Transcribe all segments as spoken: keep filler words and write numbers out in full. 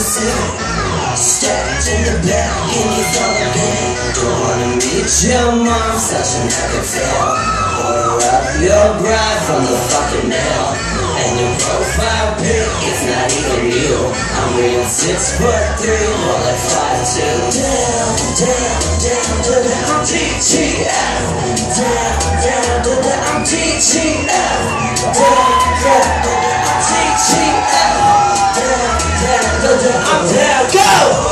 Pacific. Stacked in the back, and you thought the game. Don't wanna meet your mom, such an epic fail. Order up your bride from the fucking mail. And your profile pic, it's not even you. I'm real six foot three, more like five two. Down, down, down, down, down, T T F. Down, down, down, down, T T F. Down, down, down, T T F. Down, down, down, down, down, go!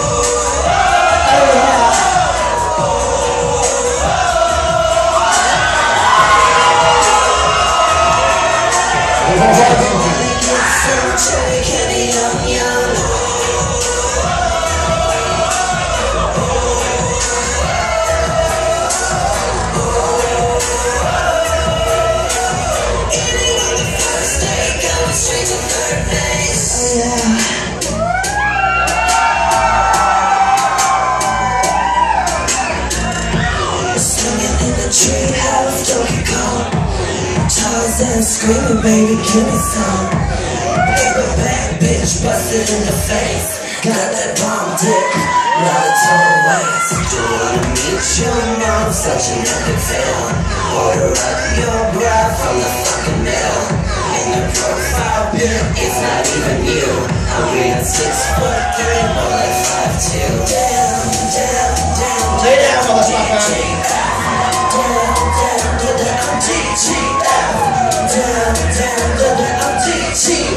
And screaming, baby, give me some. Paperback bitch, busted in the face. Got that bomb dick, not a total waste. Don't wanna meet your mom, such an epic fail. Order up your bride from the fucking mail. In your profile pic, it's not even you. I'm reading six foot three, more like five two. Down, down, down, lay down, motherfucker. Down, down, down, down, T T F. Down, down, down, down, T T F.